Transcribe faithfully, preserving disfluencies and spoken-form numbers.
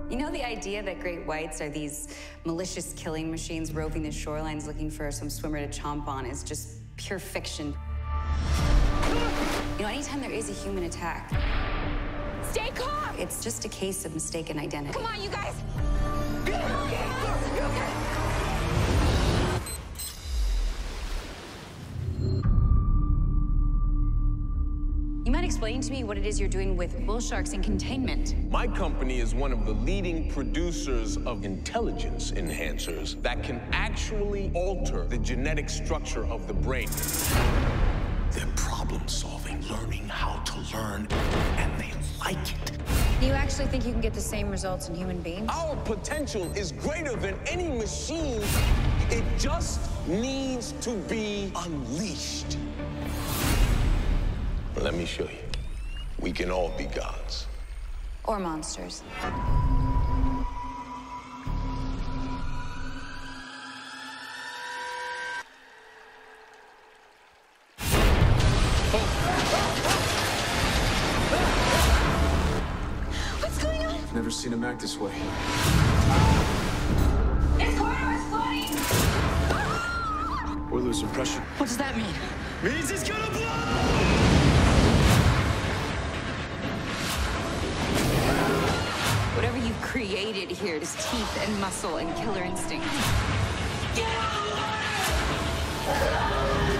You know the idea that great whites are these malicious killing machines roving the shorelines looking for some swimmer to chomp on is just pure fiction. You know, anytime there is a human attack, stay calm! It's just a case of mistaken identity. Come on, you guys! You mind explaining to me what it is you're doing with bull sharks in containment? My company is one of the leading producers of intelligence enhancers that can actually alter the genetic structure of the brain. They're problem-solving, learning how to learn, and they like it. Do you actually think you can get the same results in human beings? Our potential is greater than any machine. It just needs to be unleashed. Let me show you. We can all be gods. Or monsters. What's going on? I've never seen him act this way. His corner is flooding! We're losing pressure. What does that mean? Means he's gonna blow! Whatever you've created here is teeth and muscle and killer instinct. Get out of the way!